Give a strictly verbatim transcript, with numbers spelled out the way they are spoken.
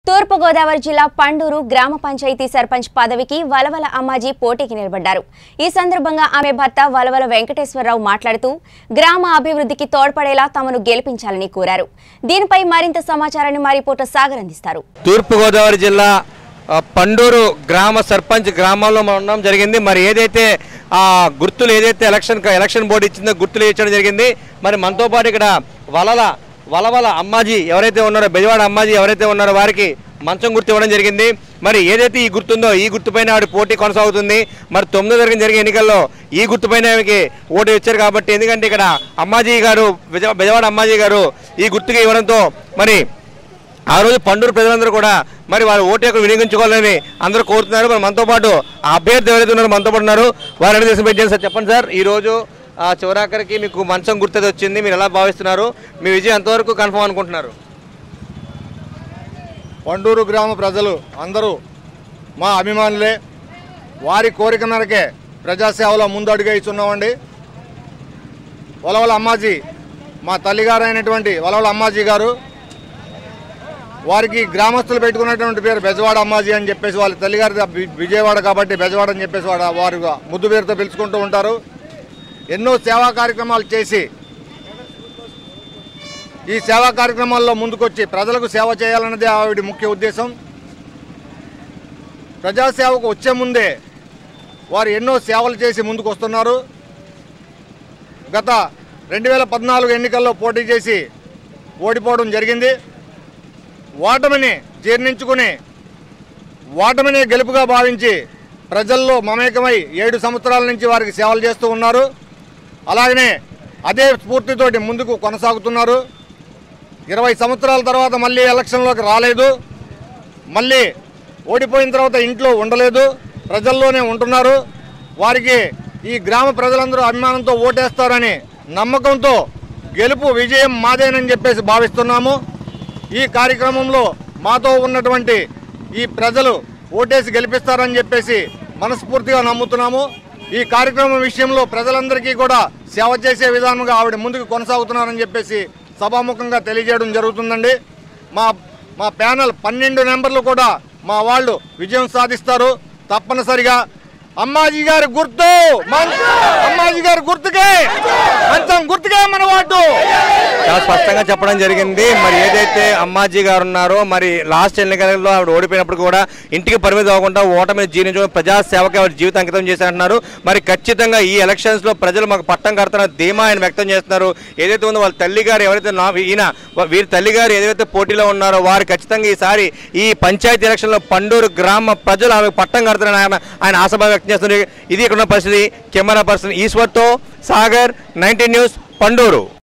తూర్పు గోదావరి జిల్లా పండూరు గ్రామ పంచాయతీ సర్పంచ్ పదవికి వలవల అమ్మాజీ పోటీకి నిలబడ్డారు। ఈ సందర్భంగా ఆమె భర్త వలవల వెంకటేశ్వరరావు మాట్లాడుతూ గ్రామ అభివృద్ధికి తోడ్పడేలా తమను గెలిపించాలని కోరారు। దీనిపై మరింత సమాచారాన్ని మా రిపోర్టర్ సాగర్ అందిస్తారు। తూర్పు గోదావరి జిల్లా పండూరు గ్రామ సర్పంచ్ గ్రామంలో మనం జరిగింది। మరి ఏదైతే ఆ గుర్తులు ఏదైతే ఎలక్షన్ ఎలక్షన్ బోర్డు ఇచ్చిందో గుర్తులు ఇచ్చడం జరిగింది। మరి మనతో పాటు ఇక్కడ వలల వలవల అమ్మాజీ ఎవరైతే ఉన్నారో బెజవాడ అమ్మాజీ ఎవరైతే ఉన్నారో వారికి మంచం గుర్తు ఇవ్వడం జరిగింది। మరి ఏదైతే ఈ గుర్తుందో ఈ గుర్తుపైన ఆవిడ పోటీ కొనసాగుతుంది। మరి తొమ్మిదో తరగతి జరిగే ఎన్నికల్లో ఈ గుర్తుపైన ఆమెకి ఓటు ఇచ్చారు కాబట్టి, ఎందుకంటే ఇక్కడ అమ్మాజీ గారు బెజవాడ అమ్మాజీ గారు ఈ గుర్తుగా ఇవ్వడంతో మరి ఆ రోజు పండూరు ప్రజలందరూ కూడా మరి వారి ఓటు యొక్క వినియోగించుకోవాలని అందరూ కోరుతున్నారు। మరి మనతో పాటు ఆ అభ్యర్థి ఎవరైతే ఉన్నారో మనతో పాటు ఉన్నారు, వారు అడిగి పెట్టాను సార్। చెప్పండి సార్, ఈరోజు ఆ చివరాఖరికి మీకు మంచం గుర్తది వచ్చింది, మీరు ఎలా భావిస్తున్నారు? మీ విజయం ఎంతవరకు కన్ఫర్మ్ అనుకుంటున్నారు? పండూరు గ్రామ ప్రజలు అందరూ మా అభిమానులే, వారి కోరిక మేరకే ప్రజాసేవలో ముందు అడుగు ఇస్తున్నామండి। వలవల అమ్మాజీ మా తల్లిగారు అయినటువంటి వలవల అమ్మాజీ గారు, వారికి గ్రామస్తులు పెట్టుకున్నటువంటి పేరు బెజవాడ అమ్మాజీ అని చెప్పేసి, వాళ్ళ తల్లిగారి విజయవాడ కాబట్టి బెజవాడ అని చెప్పేసి వాడు వారు ముద్దు పేరుతో పిలుచుకుంటూ ఉంటారు। ఎన్నో సేవా కార్యక్రమాలు చేసి ఈ సేవా కార్యక్రమాల్లో ముందుకొచ్చి ప్రజలకు సేవ చేయాలన్నదే ఆవిడ ముఖ్య ఉద్దేశం। ప్రజాసేవకు వచ్చే ముందే వారు ఎన్నో సేవలు చేసి ముందుకు వస్తున్నారు। గత రెండు వేల పద్నాలుగు ఎన్నికల్లో పోటీ చేసి ఓడిపోవడం జరిగింది। ఓటమిని జీర్ణించుకుని ఓటమిని గెలుపుగా భావించి ప్రజల్లో మమేకమై ఏడు సంవత్సరాల నుంచి వారికి సేవలు చేస్తూ ఉన్నారు। అలాగనే అదే స్ఫూర్తితోటి ముందుకు కొనసాగుతున్నారు। ఇరవై సంవత్సరాల తర్వాత మళ్ళీ ఎలక్షన్లోకి రాలేదు, మళ్ళీ ఓడిపోయిన తర్వాత ఇంట్లో ఉండలేదు, ప్రజల్లోనే ఉంటున్నారు। వారికి ఈ గ్రామ ప్రజలందరూ అభిమానంతో ఓటేస్తారని నమ్మకంతో గెలుపు విజయం మాదేనని చెప్పేసి భావిస్తున్నాము। ఈ కార్యక్రమంలో మాతో ఉన్నటువంటి ఈ ప్రజలు ఓటేసి గెలిపిస్తారని చెప్పేసి మనస్ఫూర్తిగా నమ్ముతున్నాము। ఈ కార్యక్రమం విషయంలో ప్రజలందరికీ కూడా సేవ చేసే విధానంగా ఆవిడ ముందుకు కొనసాగుతున్నారని చెప్పేసి సభాముఖంగా తెలియజేయడం జరుగుతుందండి। మా మా ప్యానల్ పన్నెండు నెంబర్లు కూడా మా వాళ్ళు విజయం సాధిస్తారు తప్పనిసరిగా। అమ్మాజీ గారి గుర్తు అమ్మాజీ గారి గుర్తుకే మంచం గుర్తుకే మన ఓటు చాలా స్పష్టంగా చెప్పడం జరిగింది। మరి ఏదైతే అమ్మాజీ గారు ఉన్నారో, మరి లాస్ట్ ఎన్నికలలో ఆవిడ ఓడిపోయినప్పుడు కూడా ఇంటికి పరిమితం అవ్వకుండా ఓటమిని జీర్ణించడం ప్రజాసేవకి ఆవిడ జీవితం అంకితం చేశారంటున్నారు। మరి ఖచ్చితంగా ఈ ఎలక్షన్స్ లో ప్రజలు మాకు పట్టం కడుతున్న ధీమా ఆయన వ్యక్తం చేస్తున్నారు। ఏదైతే ఉందో వాళ్ళ తల్లి గారు ఎవరైతే నా ఈయన వీరి తల్లి గారు ఏదైతే పోటీలో ఉన్నారో వారు ఖచ్చితంగా ఈసారి ఈ పంచాయతీ ఎలక్షన్ లో పండూరు గ్రామ ప్రజలు ఆమె పట్టం కడుతున్నారని ఆయన ఆయన ఆశాభావం వ్యక్తం చేస్తున్నారు। ఇది ఇక్కడ ఉన్న పరిస్థితి। కెమెరా పర్సన్ ఈశ్వర్తో సాగర్, నైన్టీన్ న్యూస్, పండూరు।